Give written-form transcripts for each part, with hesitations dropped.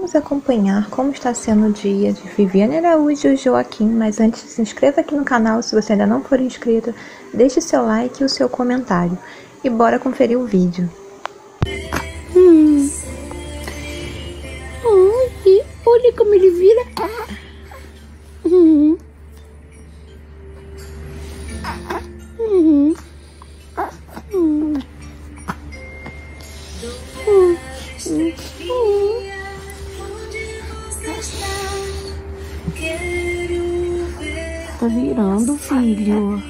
vamos acompanhar como está sendo o dia de Viviane Araújo e Joaquim, mas antes se inscreva aqui no canal se você ainda não for inscrito, deixe seu like e o seu comentário, e bora conferir o vídeo. Olha como ele vira. Tá virando, filho.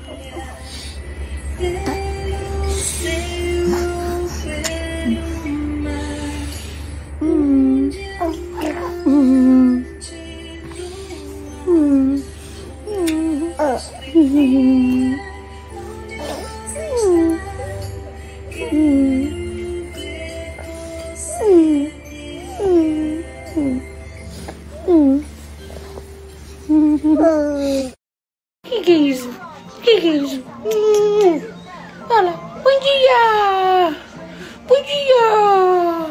Que é isso? Que é isso? Olha, bom dia! Bom dia!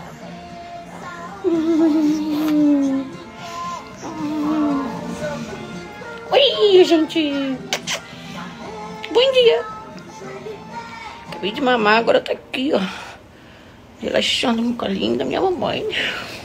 Oi, gente! Bom dia! Acabei de mamar, agora tá aqui, ó, relaxando no colinho da minha mamãe.